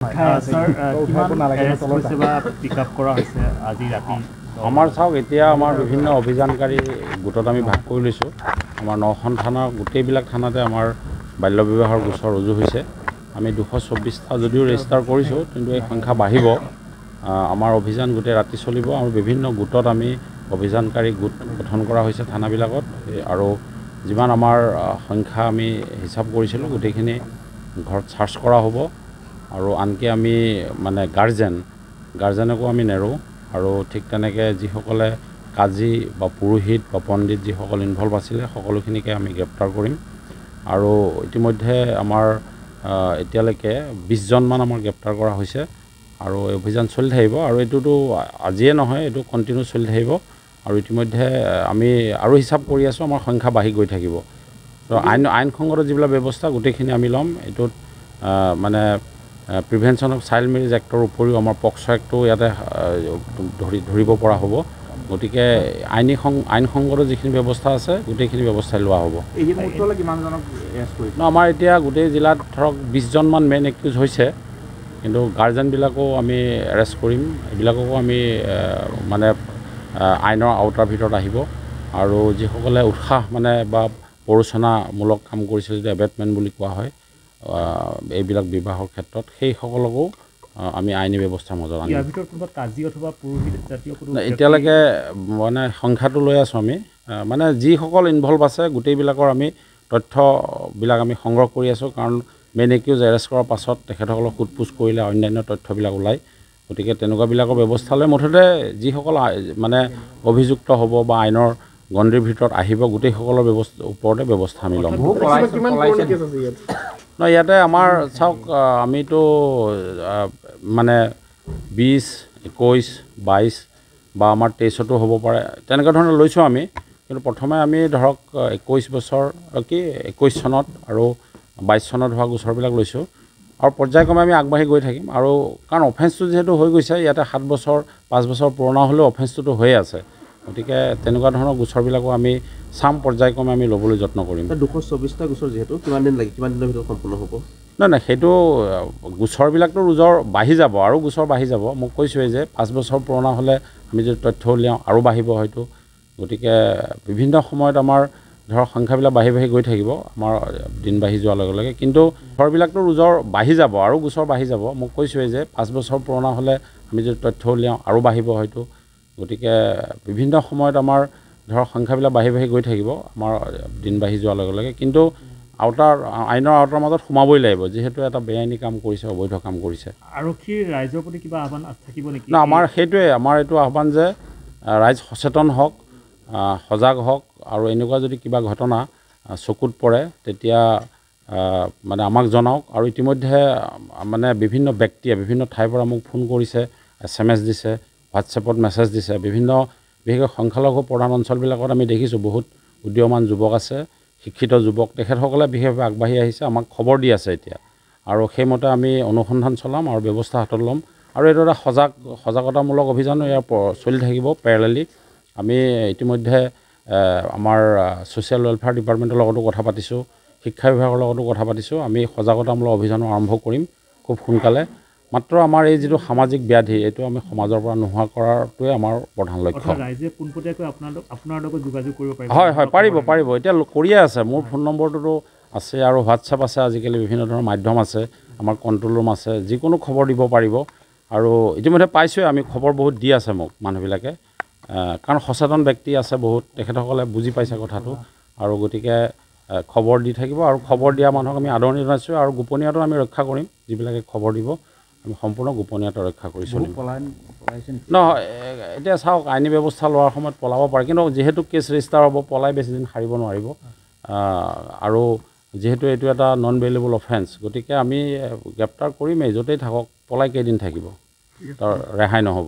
Sir কিমান arrest হৈছে বা পিক আপ কৰা হৈছে আজি ৰাতি আমাৰ চাওক এতিয়া আমাৰ বিভিন্ন অভিযানকাৰী গোটত আমি ভাগ কৰি লৈছোঁ আমাৰ 9খন থানা গোটেইবিলাক থানাতে আমাৰ বাল্য বিবাহৰ গোচৰ ৰুজু হৈছে আমি 224টা যদিও ৰেজিষ্টাৰ কৰিছোঁ কিন্তু এই সংখ্যা বাঢ়িব আমাৰ অভিযান গোটেই ৰাতি চলিব আৰু বিভিন্ন গোটত আমি অভিযানকাৰী গোট গঠন কৰা হৈছে থানাবিলাকত আৰু যিমান আমাৰ সংখ্যা আমি হিচাপ কৰিছিলোঁ গোটেইখিনি ঘৰত চাৰ্চ কৰা হ'ব আৰু আনকি আমি মানে গাৰ্জেনকো আমি নেৰোঁ আৰু ঠিক তেনেকৈ যিসকলে কাজী বা পুৰোহিত বা পণ্ডিত যিসকল ইনভলভ আছিলে সকলোখিনিকে আমি গ্ৰেপ্তাৰ কৰিম আৰু ইতিমধ্যে আমাৰ এতিয়ালৈকে 20জনমান আমাৰ গ্ৰেপ্তাৰ কৰা হৈছে আৰু এই অভিযান চলি থাকিব আৰু এইটোতো আজিয়ে নহয় এইটো কণ্টিনিউ চলি থাকিব আৰু ইতিমধ্যে আমি আৰু হিচাপ কৰি আছোঁ আমাৰ সংখ্যা বাঢ়ি গৈ থাকিব তো আইনসংগত যিবিলাক ব্যৱস্থা গোটেইখিনি আমি ল'ম এইটোত মানে prevention of child marriage act উপৰিও আমাৰ পক্সো এক্টটো ইয়াতে ধৰিব পৰা হ'ব গতিকে আইনসংগত যিখিনি ব্যৱস্থা আছে গোটেইখিনি ব্যৱস্থা লোৱা হ'ব আমাৰ এতিয়া গোটেই জিলাত ধৰক 20জনমান মেইন একিউজ হৈছে কিন্তু গাৰ্জেনবিলাকো আমি এৰেষ্ট কৰিম এইবিলাককো আমি মানে আইনৰ আওতাৰ ভিতৰত আহিব আৰু যিসকলে উৎসাহ মানে বা প্ৰৰোচনামূলক কাম কৰিছিল যিটো এবেটমেণ্ট বুলি কোৱা হয় এইবিলাক বিবাহৰ ক্ষেত্ৰত সেইসকলকো আমি আইনী ব্যৱস্থাৰ মাজত আনিম এতিয়ালৈকে মানে সংখ্যাটো লৈ আছোঁ আমি মানে যিসকল ইনভলভ আছে গোটেইবিলাকৰ আমি তথ্যবিলাক আমি সংগ্ৰহ কৰি আছোঁ কাৰণ মেইন একিউজ এৰেষ্ট কৰাৰ পাছত তেখেতসকলক সোধপোছ কৰিলে অন্যান্য তথ্যবিলাক ওলায় গতিকে তেনেকুৱাবিলাকৰ ব্যৱস্থা লৈ মুঠতে যিসকল মানে অভিযুক্ত হ'ব বা আইনৰ গণ্ডিৰ ভিতৰত আহিব গোটেইসকলৰ ওপৰতে ব্যৱস্থা আমি ল'ম নহয় ইয়াতে আমাৰ চাওক আমিতো মানে 20, 21, 22 বা আমাৰ 23তো হ'ব পাৰে তেনেকুৱা ধৰণৰ লৈছোঁ আমি কিন্তু প্ৰথমে আমি ধৰক 21 চনত আৰু 22 চনত হোৱা গোচৰবিলাক লৈছোঁ আৰু পৰ্যায়ক্ৰমে আমি আগবাঢ়ি গৈ থাকিম আৰু কাৰণ অফেন্সটো যিহেতু হৈ গৈছে ইয়াতে 7 বছৰ 5 বছৰ পুৰণা হ'লেও অফেন্সটোতো হৈয়ে আছে গতিকে তেনেকুৱা ধৰণৰ গোচৰবিলাকো আমি চাম পৰ্যায়ক্ৰমে আমি ল'বলৈ যত্ন কৰিম 224টা গোচৰ যিহেতু কিমান দিন লাগে কিমান দিনৰ ভিতৰত সম্পূৰ্ণ হ'ব নাই সেইটো গোচৰবিলাকতো বাঢ়ি যাব আৰু গোচৰ বাঢ়ি যাব মোক কৈছোঁৱেই যে 5 বছৰ পুৰণা হ'লে আমি যদি তথ্য উলিয়াওঁ আৰু বাঢ়িব হয়তো গতিকে বিভিন্ন সময়ত আমাৰ ধৰক সংখ্যাবিলাক বাঢ়ি গৈ থাকিব আমাৰ দিন বাঢ়ি যোৱাৰ লগে লগে কিন্তু গোচৰবিলাকতো বাঢ়ি যাব আৰু গোচৰ বাঢ়ি যাব মোক কৈছোঁৱেই যে 5 বছৰ পুৰণা হ'লে আমি যদি তথ্য উলিয়াওঁ আৰু বাঢ়িব হয়তো গতিকে বিভিন্ন সময়ত আমাৰ ধৰক সংখ্যাবিলাক বাঢ়ি গৈ থাকিব আমাৰ দিন বাঢ়ি যোৱাৰ লগে লগে কিন্তু আইনৰ আওতাৰ মাজত সোমাবই লাগিব যিহেতু এটা বেআইনী কাম কৰিছে অবৈধ কাম কৰিছে আৰক্ষীৰ ৰাইজৰ প্ৰতি কিবা আহ্বান থাকিব নেকি না আমাৰ সেইটোৱে আমাৰ এইটো আহ্বান যে ৰাইজ সচেতন হওক সজাগ হওক আৰু এনেকুৱা যদি কিবা ঘটনা চকুত পৰে তেতিয়া মানে আমাক জনাওক আৰু ইতিমধ্যে মানে বিভিন্ন ব্যক্তিয়ে বিভিন্ন ঠাইৰ পৰা মোক ফোন কৰিছে SMS দিছে হোৱাটছএপত মেছেজ দিছে বিশেষকৈ সংখ্যালঘু প্ৰধান অঞ্চলবিলাকত আমি দেখিছোঁ বহুত উদীয়মান যুৱক আছে শিক্ষিত যুৱক তেখেতসকলে বিশেষভাৱে আগবাঢ়ি আহিছে আমাক খবৰ দি আছে এতিয়া আৰু সেইমতে আমি অনুসন্ধান চলাম আৰু ব্যৱস্থা হাতত ল'ম আৰু এইটো এটা সজাগতামূলক অভিযানো ইয়াৰ চলি থাকিব পেৰেলেলি আমি ইতিমধ্যে আমাৰ ছ'চিয়েল ৱেলফেয়াৰ ডিপাৰ্টমেণ্টৰ লগতো কথা পাতিছোঁ শিক্ষা বিভাগৰ লগতো কথা পাতিছোঁ আমি সজাগতামূলক অভিযানো আৰম্ভ কৰিম খুব সোনকালে মাত্ৰ আমাৰ এই যিটো সামাজিক ব্যাধি এইটো আমি সমাজৰ পৰা নোহোৱা কৰাটোৱে আমাৰ প্ৰধান লক্ষ্য ৰাইজে পোনপটীয়াকৈ আপোনাৰ লগত যোগাযোগ কৰিব পাৰিব হয় পাৰিব এতিয়া কৰিয়ে আছে মোৰ ফোন নম্বৰটোতো আছে আৰু হোৱাটছএপ আছে আজিকালি বিভিন্ন ধৰণৰ মাধ্যম আছে আমাৰ কণ্ট্ৰল ৰুম আছে যিকোনো খবৰ দিব পাৰিব আৰু ইতিমধ্যে পাইছোঁৱে আমি খবৰ বহুত দি আছে মোক মানুহবিলাকে কাৰণ সচেতন ব্যক্তি আছে বহুত তেখেতসকলে বুজি পাইছে কথাটো আৰু গতিকে খবৰ দি থাকিব আৰু খবৰ দিয়া মানুহক আমি আদৰণি জনাইছোঁ আৰু গোপনীয়তা আমি ৰক্ষা কৰিম যিবিলাকে খবৰ দিব আমি সম্পূৰ্ণ গোপনীয়তা ৰক্ষা কৰি চলিম নহয় এতিয়া চাওক আইনী ব্যৱস্থা লোৱাৰ সময়ত পলাব পাৰে কিন্তু যিহেতু কেছ ৰেজিষ্টাৰ হ'ব পলাই বেছি দিন সাৰিব নোৱাৰিব আৰু যিহেতু এইটো এটা নন বেইলেবল অফেন্স গতিকে আমি গ্ৰেপ্তাৰ কৰিমেই য'তেই থাকক পলাই কেইদিন থাকিব তাৰ ৰেহাই নহ'ব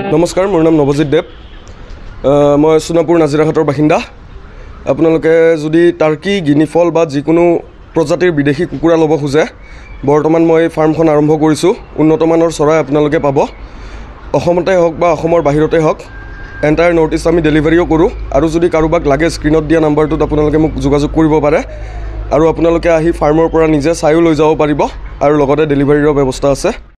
নমস্কাৰ, মোৰ নাম নৱজিৎ দেৱ। মই সোণাপুৰ নাজিৰাঘাটৰ বাসিন্দা। আপোনালোকে যদি টাৰ্কি, গিনিফল বা যিকোনো প্ৰজাতিৰ বিদেশী কুকুৰা ল'ব খোজে, বৰ্তমান মই ফাৰ্মখন আৰম্ভ কৰিছোঁ। উন্নতমানৰ চৰাই আপোনালোকে পাব। অসমতে হওক বা অসমৰ বাহিৰতে হওক, এণ্টায়াৰ নৰ্থ ইষ্ট আমি ডেলিভাৰীও কৰোঁ। আৰু যদি কাৰোবাক লাগে, স্ক্ৰীণত দিয়া নাম্বাৰটোত আপোনালোকে মোক যোগাযোগ কৰিব পাৰে। আৰু আপোনালোকে আহি ফাৰ্মৰ পৰা নিজে চায়ো লৈ যাব পাৰিব আৰু লগতে ডেলিভাৰীৰো ব্যৱস্থা আছে।